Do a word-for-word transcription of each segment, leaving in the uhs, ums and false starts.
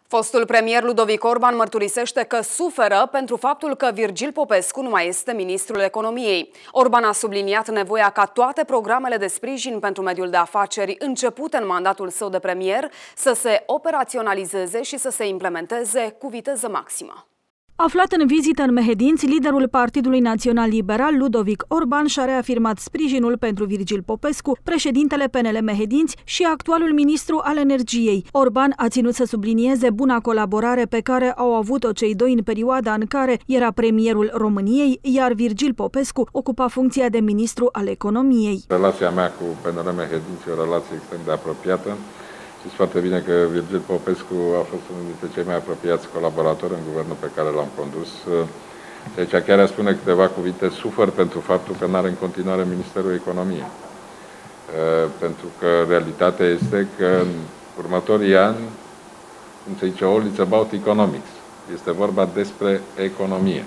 Fostul premier Ludovic Orban mărturisește că suferă pentru faptul că Virgil Popescu nu mai este ministrul economiei. Orban a subliniat nevoia ca toate programele de sprijin pentru mediul de afaceri începute în mandatul său de premier să se operaționalizeze și să se implementeze cu viteză maximă. Aflat în vizită în Mehedinți, liderul Partidului Național Liberal, Ludovic Orban, și-a reafirmat sprijinul pentru Virgil Popescu, președintele P N L Mehedinți și actualul ministru al energiei. Orban a ținut să sublinieze buna colaborare pe care au avut-o cei doi în perioada în care era premierul României, iar Virgil Popescu ocupa funcția de ministru al economiei. Relația mea cu P N L Mehedinți e o relație extrem de apropiată. Știți foarte bine că Virgil Popescu a fost unul dintre cei mai apropiați colaboratori în guvernul pe care l-am condus. Deci chiar a spune câteva cuvinte, sufer pentru faptul că nu are în continuare Ministerul Economiei. Pentru că realitatea este că în următorii ani, cum se zice, all it's about economics. Este vorba despre economie.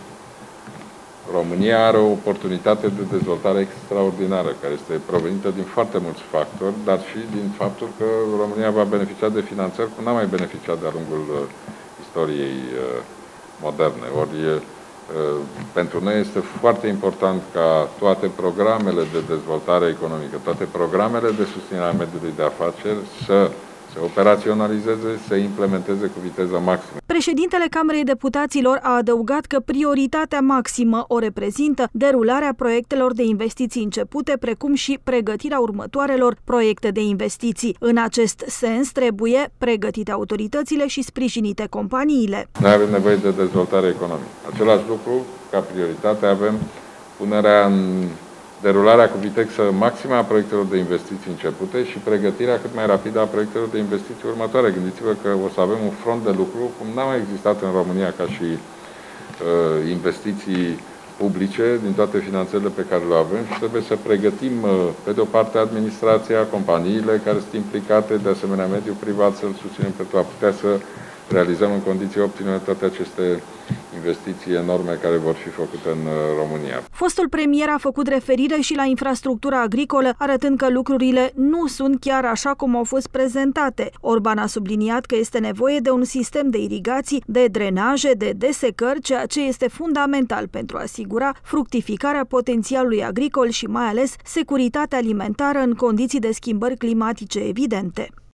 România are o oportunitate de dezvoltare extraordinară, care este provenită din foarte mulți factori, dar și din faptul că România va beneficia de finanțări cum n-a mai beneficiat de-a lungul istoriei moderne. Ori pentru noi este foarte important ca toate programele de dezvoltare economică, toate programele de susținere a mediului de afaceri să se operaționalizeze, să implementeze cu viteză maximă. Președintele Camerei Deputaților a adăugat că prioritatea maximă o reprezintă derularea proiectelor de investiții începute, precum și pregătirea următoarelor proiecte de investiții. În acest sens, trebuie pregătite autoritățile și sprijinite companiile. Noi avem nevoie de dezvoltare economică. Același lucru, ca prioritate, avem punerea în derularea cu viteză maximă a proiectelor de investiții începute și pregătirea cât mai rapidă a proiectelor de investiții următoare. Gândiți-vă că o să avem un front de lucru cum n-a mai existat în România ca și uh, investiții publice din toate finanțele pe care le avem și trebuie să pregătim, uh, pe de o parte, administrația, companiile care sunt implicate, de asemenea mediul privat, să-l susținem pentru a putea să realizăm în condiții optime toate aceste investiții enorme care vor fi făcute în România. Fostul premier a făcut referire și la infrastructura agricolă, arătând că lucrurile nu sunt chiar așa cum au fost prezentate. Orban a subliniat că este nevoie de un sistem de irigații, de drenaje, de desecări, ceea ce este fundamental pentru a asigura fructificarea potențialului agricol și mai ales securitatea alimentară în condiții de schimbări climatice evidente.